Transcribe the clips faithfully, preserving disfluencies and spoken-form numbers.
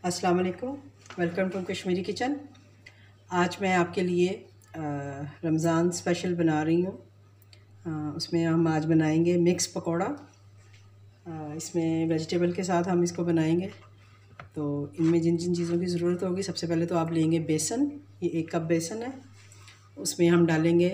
अस्सलाम वालेकुम, welcome to Kashmiri kitchen. आज मैं आपके लिए रमज़ान स्पेशल बना रही हूँ। उसमें हम आज बनाएंगे मिक्स पकौड़ा। इसमें वेजिटेबल के साथ हम इसको बनाएंगे। तो इनमें जिन जिन चीज़ों की ज़रूरत होगी, सबसे पहले तो आप लेंगे बेसन। ये एक कप बेसन है। उसमें हम डालेंगे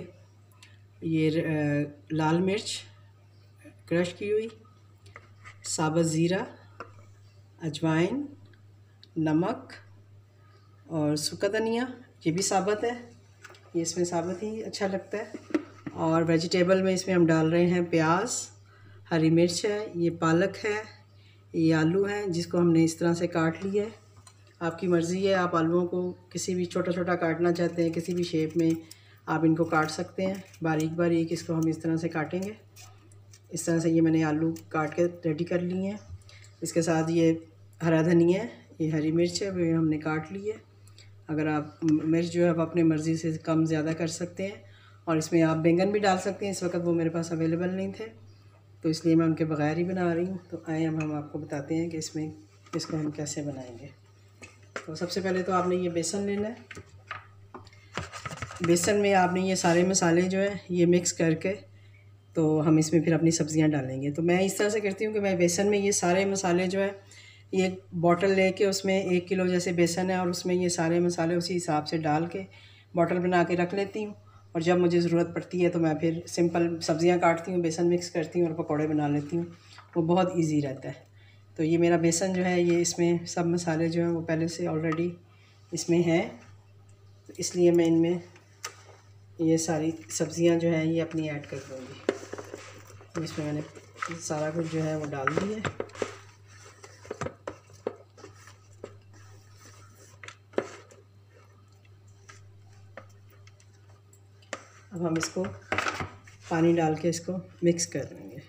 ये लाल मिर्च क्रश की हुई, साबुत ज़ीरा, अजवाइन, नमक और सूखा धनिया, ये भी साबुत है, ये इसमें साबुत ही अच्छा लगता है। और वेजिटेबल में इसमें हम डाल रहे हैं प्याज, हरी मिर्च है, ये पालक है, ये आलू है जिसको हमने इस तरह से काट लिया है। आपकी मर्ज़ी है, आप आलूओं को किसी भी छोटा छोटा काटना चाहते हैं, किसी भी शेप में आप इनको काट सकते हैं। बारीक बारीक इसको हम इस तरह से काटेंगे। इस तरह से ये मैंने आलू काट के रेडी कर लिए हैं। इसके साथ ये हरा धनिया है, ये हरी मिर्च है, वो हमने काट ली है। अगर आप मिर्च जो है आप अपनी मर्ज़ी से कम ज़्यादा कर सकते हैं। और इसमें आप बैंगन भी डाल सकते हैं, इस वक्त वो मेरे पास अवेलेबल नहीं थे तो इसलिए मैं उनके बगैर ही बना रही हूँ। तो आए अब हम आपको बताते हैं कि इसमें इसको हम कैसे बनाएंगे। तो सबसे पहले तो आपने ये बेसन लेना है। बेसन में आपने ये सारे मसाले जो है ये मिक्स करके तो हम इसमें फिर अपनी सब्ज़ियाँ डालेंगे। तो मैं इस तरह से करती हूँ कि मैं बेसन में ये सारे मसाले जो है ये बॉटल लेके उसमें एक किलो जैसे बेसन है और उसमें ये सारे मसाले उसी हिसाब से डाल के बॉटल बना के रख लेती हूँ। और जब मुझे ज़रूरत पड़ती है तो मैं फिर सिंपल सब्ज़ियाँ काटती हूँ, बेसन मिक्स करती हूँ और पकौड़े बना लेती हूँ। वो बहुत इजी रहता है। तो ये मेरा बेसन जो है ये इसमें सब मसाले जो हैं वो पहले से ऑलरेडी इसमें हैं, तो इसलिए मैं इनमें ये सारी सब्ज़ियाँ जो हैं ये अपनी ऐड कर दूँगी। इसमें मैंने सारा कुछ जो है वो डाल दिया है। अब हम इसको पानी डाल के इसको मिक्स कर देंगे।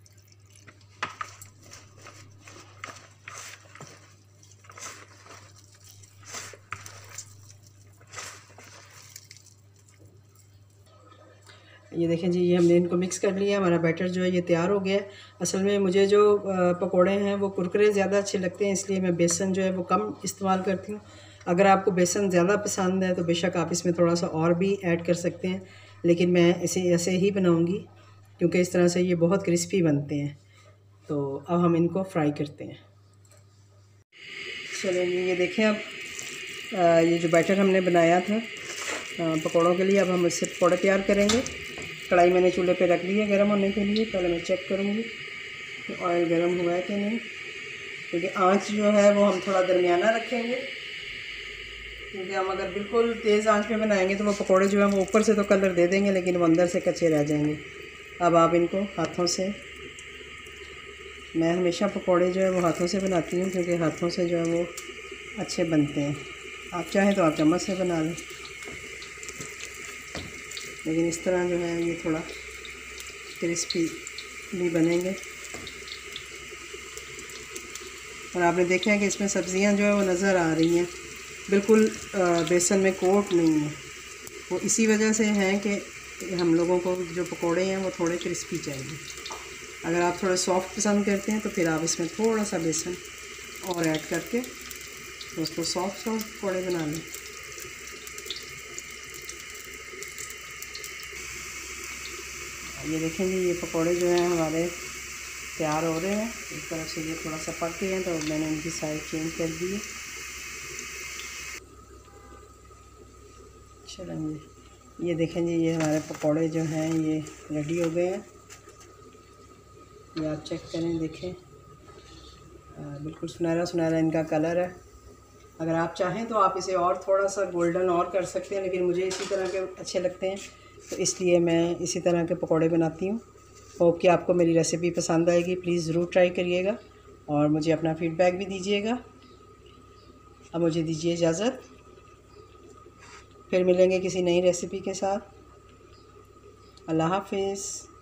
ये देखें जी, ये हमने इनको मिक्स कर लिया। हमारा बैटर जो है ये तैयार हो गया है। असल में मुझे जो पकोड़े हैं वो कुरकुरे ज़्यादा अच्छे लगते हैं, इसलिए मैं बेसन जो है वो कम इस्तेमाल करती हूँ। अगर आपको बेसन ज़्यादा पसंद है तो बेशक आप इसमें थोड़ा सा और भी ऐड कर सकते हैं, लेकिन मैं इसे ऐसे ही बनाऊँगी क्योंकि इस तरह से ये बहुत क्रिस्पी बनते हैं। तो अब हम इनको फ्राई करते हैं। चलिए ये देखें, अब ये जो बैटर हमने बनाया था पकौड़ों के लिए, अब हम इससे पकौड़े तैयार करेंगे। कढ़ाई मैंने चूल्हे पे रख ली है गर्म होने के लिए। पहले मैं चेक करूँगी कि ऑयल गर्म हुआ है कि नहीं, क्योंकि आंच जो है वो हम थोड़ा दरमियाना रखेंगे, क्योंकि हम अगर बिल्कुल तेज़ आंच पे बनाएंगे तो वो पकोड़े जो हैं वो ऊपर से तो कलर दे देंगे लेकिन वो अंदर से कच्चे रह जाएंगे। अब आप इनको हाथों से, मैं हमेशा पकोड़े जो है वो हाथों से बनाती हूँ क्योंकि हाथों से जो है वो अच्छे बनते हैं। आप चाहें तो आप चम्मच से बना लें, लेकिन इस तरह जो है ये थोड़ा क्रिस्पी भी बनेंगे। और आपने देखा है कि इसमें सब्ज़ियां जो है वो नज़र आ रही हैं, बिल्कुल बेसन में कोट नहीं है। वो इसी वजह से हैं कि हम लोगों को जो पकोड़े हैं वो थोड़े क्रिस्पी चाहिए। अगर आप थोड़ा सॉफ्ट पसंद करते हैं तो फिर आप इसमें थोड़ा सा बेसन और ऐड करके तो उसको सॉफ्ट सॉफ्ट पकोड़े बना लें। ये देखेंगे ये पकोड़े जो हैं हमारे तैयार हो रहे हैं। एक तरफ से ये थोड़ा सा पक गए हैं तो मैंने इनकी साइड चेंज कर दी है। चलेंगे ये देखें जी, ये हमारे पकोड़े जो हैं ये रेडी हो गए हैं। ये आप चेक करें, देखें बिल्कुल सुनहरा सुनहरा इनका कलर है। अगर आप चाहें तो आप इसे और थोड़ा सा गोल्डन और कर सकते हैं, लेकिन मुझे इसी तरह के अच्छे लगते हैं तो इसलिए मैं इसी तरह के पकोड़े बनाती हूँ। होप कि आपको मेरी रेसिपी पसंद आएगी। प्लीज़ ज़रूर ट्राई करिएगा और मुझे अपना फ़ीडबैक भी दीजिएगा। अब मुझे दीजिए इजाज़त, फिर मिलेंगे किसी नई रेसिपी के साथ। अल्लाह हाफ़िज़।